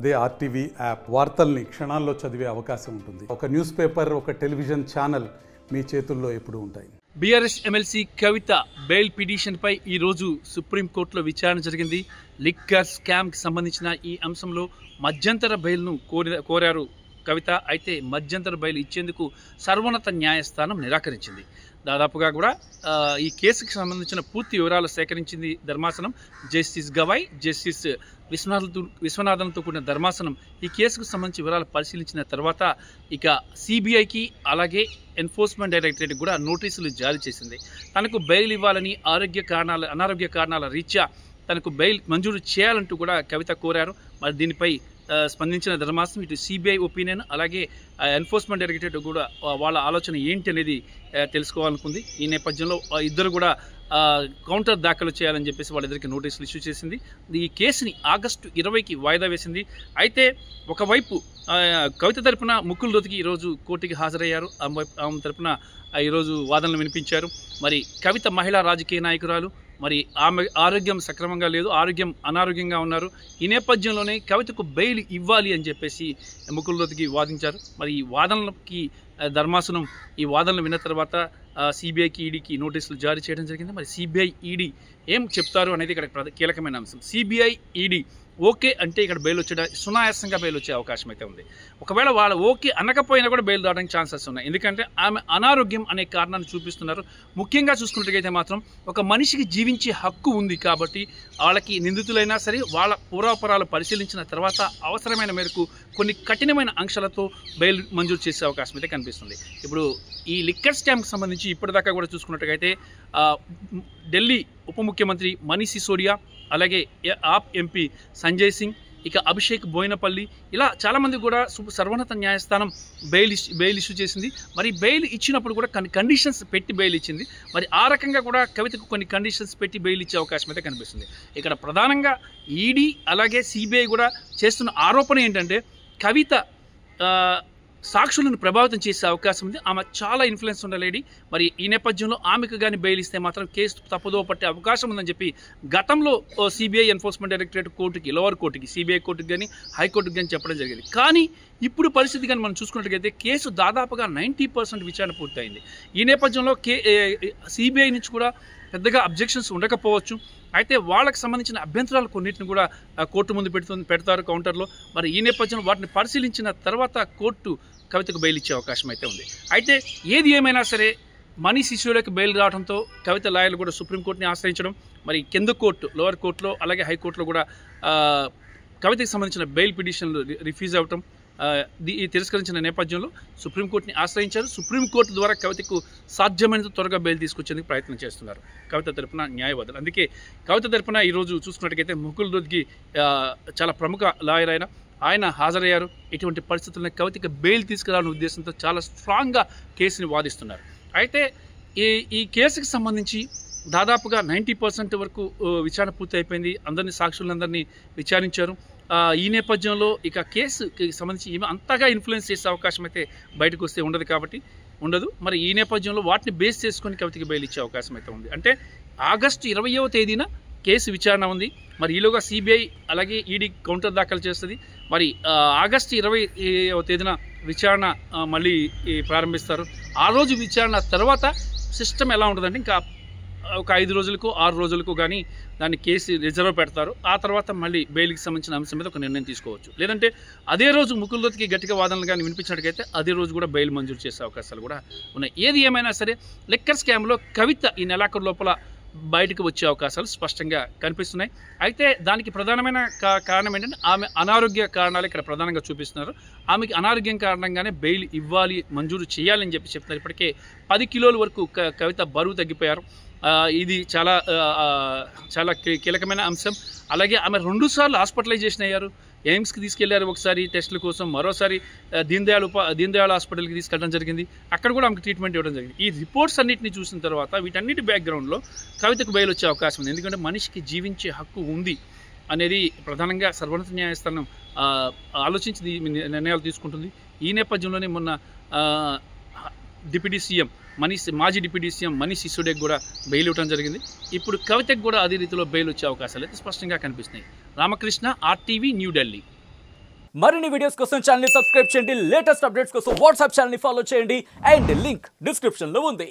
అదే RTV app వార్తల్ని క్షణాల్లో చదివే అవకాశం ఉంటుంది. ఒక న్యూస్ పేపర్, ఒక టెలివిజన్ ఛానల్ మీ చేతుల్లో ఎప్పుడూ ఉంటాయి. BRS MLC Kavitha bail petition పై ఈ రోజు సుప్రీంకోర్టులో విచారణ జరిగింది. లిక్కర్ స్కామ్ కి సంబంధించిన ఈ అంశంలో మధ్యంతర బెయిల్ను కోరారు కవిత. అయితే మధ్యంతర బెయిల్ ఇచ్చేందుకు సర్వోన్నత న్యాయస్థానం నిరాకరించింది. దాదాపుగా కూడా ఈ కేసుకి సంబంధించిన పూర్తి వివరాలు సేకరించింది ధర్మాసనం. జస్టిస్ గవాయ్, జస్టిస్ విశ్వనాథన్తో కూడిన ధర్మాసనం ఈ కేసుకు సంబంధించి వివరాలు పరిశీలించిన తర్వాత ఇక సిబిఐకి అలాగే ఎన్ఫోర్స్మెంట్ డైరెక్టరేట్ కూడా నోటీసులు జారీ చేసింది. తనకు బెయిల్ ఇవ్వాలని అనారోగ్య కారణాల రీత్యా తనకు బెయిల్ మంజూరు చేయాలంటూ కూడా కవిత కోరారు. మరి దీనిపై స్పందించిన ధర్మాసనం ఇటు సిబిఐ ఒపీనియన్ అలాగే ఎన్ఫోర్స్మెంట్ డైరెక్టరేట్ కూడా వాళ్ళ ఆలోచన ఏంటి అనేది తెలుసుకోవాలనుకుంది. ఈ నేపథ్యంలో ఇద్దరు కూడా కౌంటర్ దాఖలు చేయాలని చెప్పేసి వాళ్ళిద్దరికి నోటీసులు ఇష్యూ చేసింది. ఈ కేసుని ఆగస్టు 20కి వాయిదా వేసింది. అయితే ఒకవైపు కవిత తరపున ముకుల్ రోత్గి ఈరోజు కోర్టుకి హాజరయ్యారు. ఆమె తరపున ఈరోజు వాదనలు వినిపించారు. మరి కవిత మహిళా రాజకీయ నాయకురాలు, మరి ఆమె ఆరోగ్యం సక్రమంగా లేదు, అనారోగ్యంగా ఉన్నారు. ఈ నేపథ్యంలోనే కవితకు బెయిల్ ఇవ్వాలి అని చెప్పేసి ముకుల్ రోత్గి వాదించారు. మరి ఈ వాదనలకి ధర్మాసనం ఈ వాదనలు విన్న తర్వాత సిబిఐకి, ఈడీకి నోటీసులు జారీ చేయడం జరిగింది. మరి సిబిఐ, ఈడీ ఏం చెప్తారు అనేది ఇక్కడ కీలకమైన అంశం. సిబిఐ, ఈడీ ఓకే అంటే ఇక్కడ బెయిల్ సునాయాసంగా బెయిల్ వచ్చే అవకాశం అయితే ఉంది. ఒకవేళ వాళ్ళు ఓకే అనకపోయినా కూడా బెయిల్ రావడానికి ఛాన్సెస్ ఉన్నాయి. ఎందుకంటే ఆమె అనారోగ్యం అనే కారణాన్ని చూపిస్తున్నారు. ముఖ్యంగా చూసుకున్నట్లయితే మాత్రం ఒక మనిషికి జీవించే హక్కు ఉంది కాబట్టి వాళ్ళకి నిందితులైనా సరే వాళ్ళ పూర్వాపరాలు పరిశీలించిన తర్వాత అవసరమైన మేరకు కొన్ని కఠినమైన ఆంక్షలతో బెయిల్ మంజూరు చేసే అవకాశం అయితే కనిపిస్తుంది. ఇప్పుడు ఈ లిక్కర్ స్కామ్కి సంబంధించి ఇప్పటిదాకా కూడా చూసుకున్నట్టుగైతే ఢిల్లీ ఉప ముఖ్యమంత్రి మనీష్ సిసోడియా, అలాగే ఆప్ ఎంపీ సంజయ్ సింగ్, ఇక అభిషేక్ బోయినపల్లి, ఇలా చాలామంది కూడా సర్వోన్నత న్యాయస్థానం బెయిల్ ఇష్యూ చేసింది. మరి బెయిల్ ఇచ్చినప్పుడు కూడా కొన్ని కండిషన్స్ పెట్టి బెయిల్ ఇచ్చింది. మరి ఆ రకంగా కూడా కవితకు కొన్ని కండిషన్స్ పెట్టి బెయిల్ ఇచ్చే అవకాశం అయితే కనిపిస్తుంది. ఇక్కడ ప్రధానంగా ఈడీ అలాగే సిబిఐ కూడా చేస్తున్న ఆరోపణ ఏంటంటే కవిత సాక్షులను ప్రభావితం చేసే అవకాశం ఉంది. ఆమె చాలా ఇన్ఫ్లుయెన్స్ ఉన్న లేడీ. మరి ఈ నేపథ్యంలో ఆమెకు కానీ బెయిల్ ఇస్తే మాత్రం కేసు తప్పుదో పట్టే అవకాశం ఉందని చెప్పి గతంలో సిబిఐ ఎన్ఫోర్స్మెంట్ డైరెక్టరేట్ కోర్టుకి, లోవర్ కోర్టుకి, సిబిఐ కోర్టుకి కానీ హైకోర్టుకి కానీ చెప్పడం జరిగింది. కానీ ఇప్పుడు పరిస్థితి కానీ మనం చూసుకున్నట్లయితే కేసు దాదాపుగా 90% విచారణ పూర్తయింది. ఈ నేపథ్యంలో సిబిఐ నుంచి కూడా పెద్దగా అబ్జెక్షన్స్ ఉండకపోవచ్చు. అయితే వాళ్ళకి సంబంధించిన అభ్యంతరాలు కొన్నింటిని కూడా కోర్టు ముందు పెడతారు కౌంటర్లో. మరి ఈ నేపథ్యంలో వాటిని పరిశీలించిన తర్వాత కోర్టు కవితకు బెయిల్ ఇచ్చే అవకాశం అయితే ఉంది. అయితే ఏది ఏమైనా సరే మనీష్ సిసోడియాకి బెయిల్ రావడంతో కవిత లాయర్లు కూడా సుప్రీంకోర్టుని ఆశ్రయించడం, మరి కింద కోర్టు, లోవర్ కోర్టులో అలాగే హైకోర్టులో కూడా కవితకు సంబంధించిన బెయిల్ పిటిషన్లు రిఫ్యూజ్ అవ్వటం తిరస్కరించిన నేపథ్యంలో సుప్రీంకోర్టుని ఆశ్రయించారు. సుప్రీంకోర్టు ద్వారా కవితకు సాధ్యమైనంత త్వరగా బెయిల్ తీసుకొచ్చేందుకు ప్రయత్నం చేస్తున్నారు కవిత తరపున న్యాయవాదులు. అందుకే కవిత తరపున ఈరోజు చూసుకున్నట్టుగైతే ముకుల్ రోత్గి చాలా ప్రముఖ లాయర్ ఆయన హాజరయ్యారు. ఇటువంటి పరిస్థితుల్లో కవితకి బెయిల్ తీసుకురావాలనే ఉద్దేశంతో చాలా స్ట్రాంగ్గా కేసుని వాదిస్తున్నారు. అయితే ఈ కేసుకి సంబంధించి దాదాపుగా 90% వరకు విచారణ పూర్తి అయిపోయింది. సాక్షులందరినీ విచారించారు. ఈ నేపథ్యంలో ఇక కేసుకి సంబంధించి అంతగా ఇన్ఫ్లుయెన్స్ చేసే అవకాశం అయితే బయటకు వస్తే ఉండదు. మరి ఈ నేపథ్యంలో వాటిని బేస్ చేసుకొని కవితకి బెయిల్ ఇచ్చే అవకాశం అయితే ఉంది. అంటే ఆగస్టు 20వ తేదీన కేసు విచారణ ఉంది. మరి ఈలోగా సిబిఐ అలాగే ఈడీ కౌంటర్ దాఖలు చేస్తుంది. మరి ఆగస్టు 20వ తేదీన విచారణ మళ్ళీ ప్రారంభిస్తారు. ఆ రోజు విచారణ తర్వాత సిస్టమ్ ఎలా ఉంటుందంటే ఇంకా ఒక 5 రోజులకు 6 రోజులకు కానీ దాన్ని కేసు రిజర్వ్ పెడతారు. ఆ తర్వాత మళ్ళీ బెయిల్కి సంబంధించిన అంశం మీద ఒక నిర్ణయం తీసుకోవచ్చు. లేదంటే అదే రోజు ముకుల్ రోత్గి గట్టిగా వాదనలు కానీ వినిపించినట్టుగైతే అదే రోజు కూడా బెయిల్ మంజూరు చేసే అవకాశాలు కూడా ఉన్నాయి. ఏది ఏమైనా సరే లిక్కర్ స్కామ్లో కవిత ఈ నెలాఖరు లోపల బయటకు వచ్చే అవకాశాలు స్పష్టంగా కనిపిస్తున్నాయి. అయితే దానికి ప్రధానమైన కారణం ఏంటంటే ఆమె అనారోగ్య కారణాలు ఇక్కడ ప్రధానంగా చూపిస్తున్నారు. ఆమెకి అనారోగ్యం కారణంగానే బెయిల్ ఇవ్వాలి, మంజూరు చేయాలని చెప్పి చెప్తున్నారు. ఇప్పటికే 10 కిలోల వరకు కవిత బరువు తగ్గిపోయారు. ఇది చాలా కీలకమైన అంశం. అలాగే ఆమె 2 సార్లు హాస్పిటలైజేషన్ అయ్యారు. ఎయిమ్స్కి తీసుకెళ్లారు, ఒకసారి టెస్టుల కోసం, మరోసారి దీన్ దయాళ్ హాస్పిటల్కి తీసుకెళ్ళడం జరిగింది. అక్కడ కూడా ఆమెకు ట్రీట్మెంట్ ఇవ్వడం జరిగింది. ఈ రిపోర్ట్స్ అన్నింటినీ చూసిన తర్వాత వీటన్నిటి బ్యాక్గ్రౌండ్లో కవితకు బెయిల్ వచ్చే అవకాశం ఉంది. ఎందుకంటే మనిషికి జీవించే హక్కు ఉంది అనేది ప్రధానంగా సర్వోన్నత న్యాయస్థానం ఆలోచించి నిర్ణయాలు తీసుకుంటుంది. ఈ నేపథ్యంలోనే మొన్న డిప్యూటీ సీఎం మాజీ డిప్యూటీ సీఎం మనీష్ సిసోడియాకి కూడా బెయిల్ ఇవ్వడం జరిగింది. ఇప్పుడు కవితకు కూడా అదే రీతిలో బెయిల్ వచ్చే అవకాశాలు అయితే స్పష్టంగా కనిపిస్తున్నాయి. రామకృష్ణ, ఆర్టీవీ, న్యూఢిల్లీ. మరిన్ని వీడియోస్ కోసం ఛానల్ ని సబ్స్క్రైబ్ చేయండి, లేటెస్ట్ అప్డేట్స్ కోసం వాట్సాప్ ఛానల్ ని ఫాలో చేయండి అండ్ లింక్ డిస్క్రిప్షన్ లో ఉంది.